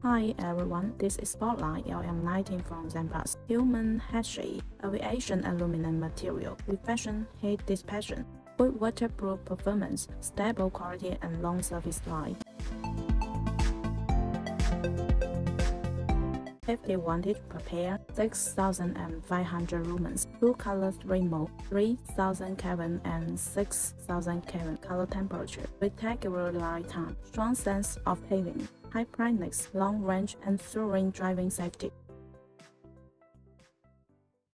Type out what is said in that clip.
Hi everyone, this is Spotlight LM19 from Xenplus. Human head shape, aviation aluminum material with fashion heat dissipation, good waterproof performance, stable quality and long service life. If they wanted to prepare 6,500 lumens, 2 colors rainbow, 3,000 Kelvin and 6,000 Kelvin color temperature, spectacular light time, strong sense of paving, high brightness, long range and thrilling driving safety.